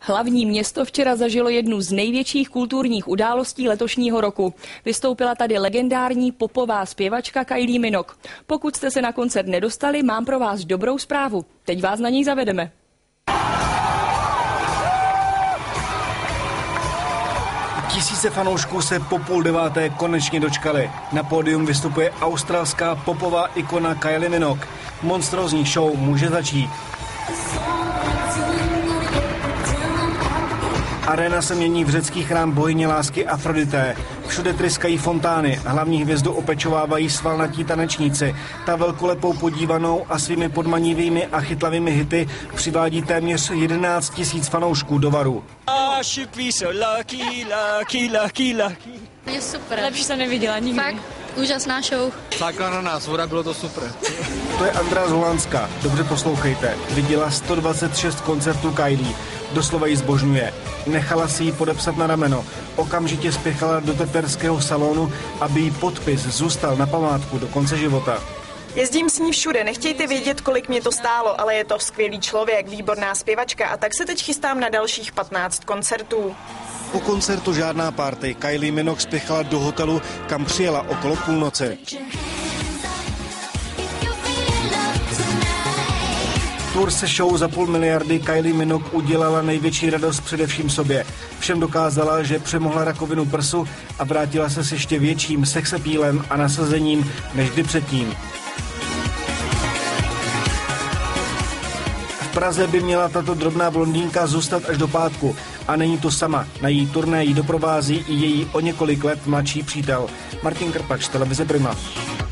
Hlavní město včera zažilo jednu z největších kulturních událostí letošního roku. Vystoupila tady legendární popová zpěvačka Kylie Minogue. Pokud jste se na koncert nedostali, mám pro vás dobrou zprávu. Teď vás na něj zavedeme. Tisíce fanoušků se po 8:30 konečně dočkali. Na pódium vystupuje australská popová ikona Kylie Minogue. Monstrózní show může začít. Arena se mění v řecký chrám bohyně lásky Afrodité. Všude tryskají fontány, hlavní hvězdu opečovávají svalnatí tanečníci. Ta velkolepou podívanou a svými podmanivými a chytlavými hity přivádí téměř 11 000 fanoušků do Varu. Je super. Lepší jsem neviděla nikdy. Fakt úžasná show. Sákla na nás, voda, bylo to super. To je Andrea z Holandska. Dobře poslouchejte. Viděla 126 koncertů Kylie. Doslova ji zbožňuje. Nechala si ji podepsat na rameno. Okamžitě spěchala do teterského salonu, aby jí podpis zůstal na památku do konce života. Jezdím s ní všude, nechtějte vědět, kolik mě to stálo, ale je to skvělý člověk, výborná zpěvačka a tak se teď chystám na dalších 15 koncertů. Po koncertu žádná party. Kylie Minogue spěchala do hotelu, kam přijela okolo půlnoci. Tour se show za 500 miliony Kylie Minogue udělala největší radost především sobě. Všem dokázala, že přemohla rakovinu prsu a vrátila se s ještě větším sexapílem a nasazením než kdy předtím. V Praze by měla tato drobná blondýnka zůstat až do pátku. A není to sama. Na její turné ji doprovází i její o několik let mladší přítel. Martin Krpač, televize Prima.